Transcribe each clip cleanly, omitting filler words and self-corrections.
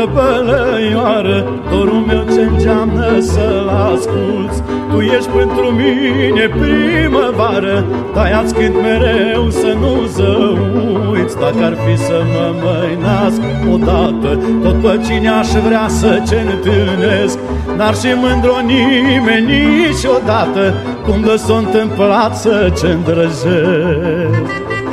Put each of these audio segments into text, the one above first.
dragă bălăioară, dorul meu ce îngeamnă să-l asculți. Tu ești pentru mine primăvară, de-aia-ți cânt mereu să nu zăuiți. Dacă ar fi să mă mai nasc odată, tot pe cine aș vrea să ce întâlnesc, n-ar și mândro nimeni niciodată, cum de s-o întâmplat să ce îndrăjesc.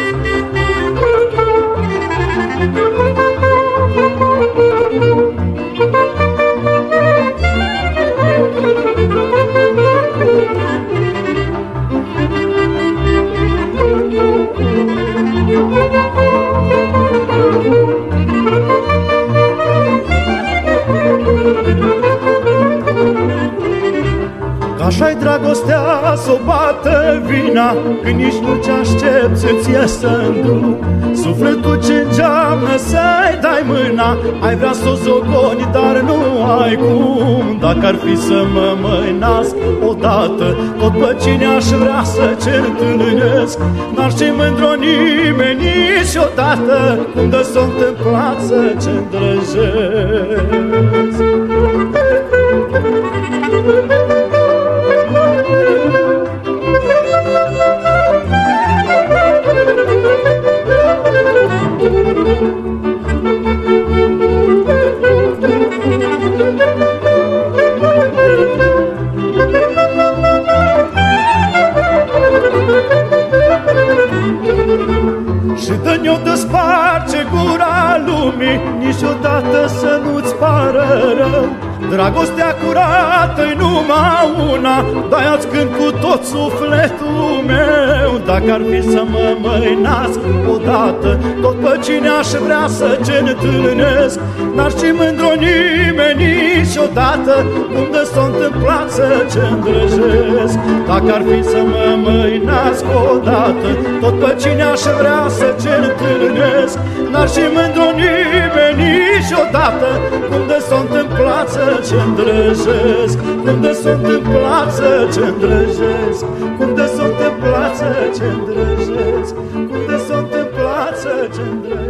Așa-i dragostea s-o bată vina, când nici nu ce aștepți îți iese în drum. Sufletul ce îngeamnă să-i dai mâna, ai vrea să o zogoni, dar nu ai cum. Dacă ar fi să mă mai nasc odată, tot pe cine aș vrea să ce întâlnesc, n-ar și mândro nimeni niciodată, cum de s-o întâmplat să ce îndrăjesc. Și dă-ne-o desparce gura lumii, niciodată să nu-ți pară rău. Dragostea curată-i numai una, de-aia-ți cânt cu tot sufletul meu. Dacă ar fi să mă mai nasc odată, tot pe cine aș vrea să ce întâlnesc, n-ar și mândro nimeni niciodată, cum de s-o întâmplat să ce îndrăjesc. Dacă ar fi să mă mai nasc odată, tot pe cine aș vrea să ce întâlnesc, n-ar și mândro nimeni niciodată, cum de s-o întâmplat să ce îndrăjesc, cum de s-o întâmplat să ce îndrăjesc, cum de s-o întâmplat să ce îndrăjesc, cum de s-o întâmplat să ce îndrăjesc.